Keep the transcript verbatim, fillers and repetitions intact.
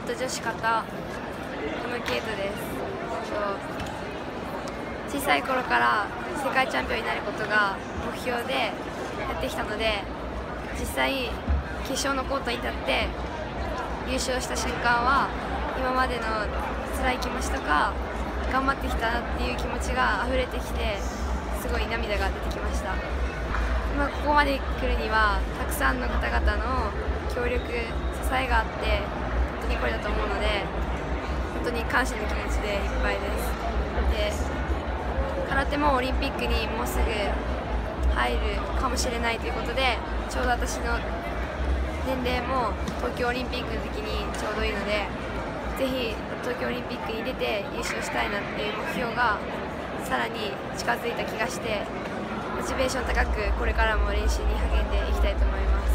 と女子形 エムケイトです。小さい頃から世界チャンピオンになることが目標でやってきたので、実際決勝のコートに立って優勝した瞬間は今までの辛い気持ちとか頑張ってきたなっていう気持ちが溢れてきて、すごい涙が出てきました。今ここまで来るにはたくさんの方々の協力、支えがあって本当にこれだと思うので、本当に感謝の気持ちでいっぱいです。で空手もオリンピックにもうすぐ入るかもしれないということで、ちょうど私の年齢も東京オリンピックの時にちょうどいいので、ぜひ東京オリンピックに出て優勝したいなっていう目標がさらに近づいた気がして、モチベーション高くこれからも練習に励んでいきたいと思います。